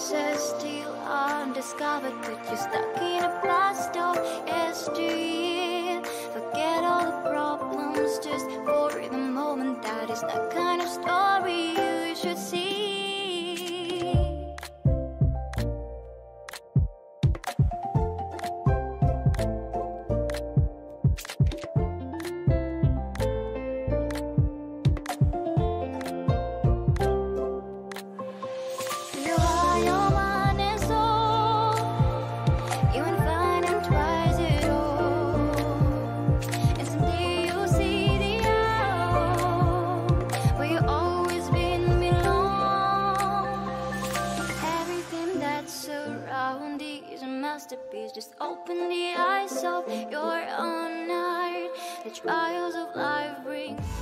pieces still undiscovered, but you're stuck in a blast of history. Forget all the problems just for the moment. That is the kind of story you should see. Masterpiece, just open the eyes of your own heart. The trials of life bring